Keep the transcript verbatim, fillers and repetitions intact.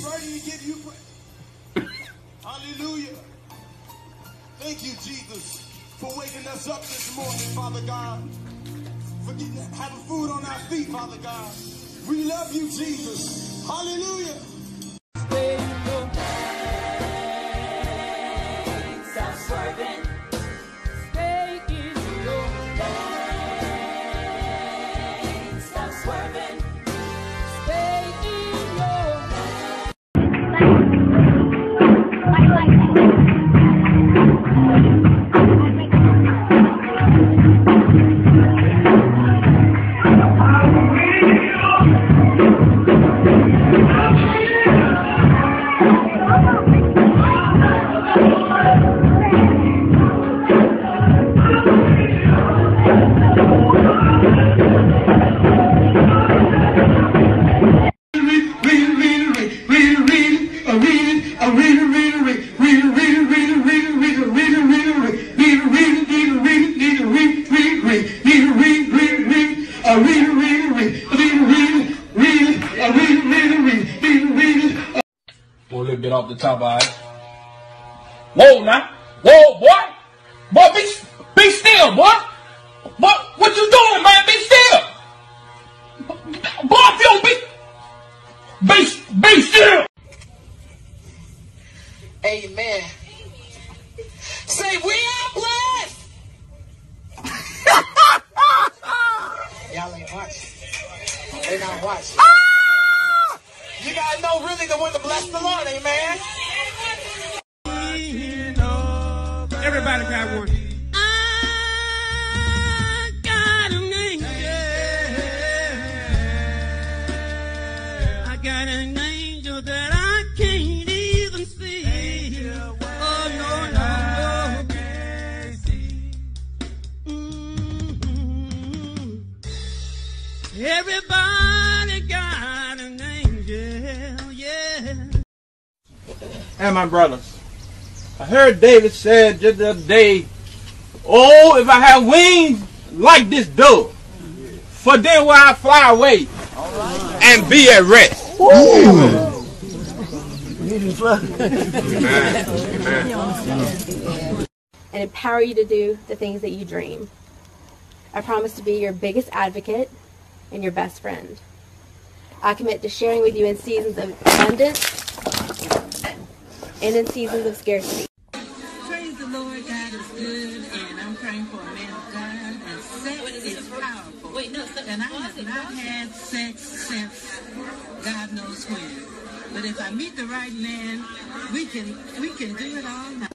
ready to give you praise. Hallelujah. Thank you, Jesus, for waking us up this morning, Father God. For getting, having food on our feet, Father God. We love you, Jesus. Hallelujah. Stay in your lane. Stop swerving. Stay in your lane. Stop swerving. Stay in your A little bit off the top, all right. Whoa, now. Whoa, boy. Boy, be, be still, boy. Boy, what you doing, man? Be still. Boy, if you don't be, be, be still. Amen. Say, we are blessed. Y'all ain't watching. They not watching. You gotta know really the one to bless the Lord, amen. Everybody got one. I got an angel. I got an angel that I can't even see. Oh no, no, no. Mm-hmm. Everybody got an angel, yeah. And my brothers, I heard David said just the other day, oh, if I had wings like this dove, for then will I fly away and be at rest. Amen. And empower you to do the things that you dream. I promise to be your biggest advocate and your best friend. I commit to sharing with you in seasons of abundance and in seasons of scarcity. Praise the Lord, God is good, and I'm praying for a man of God, and sex is powerful. And I have not had sex since God knows when. But if I meet the right man, we can we can do it all night.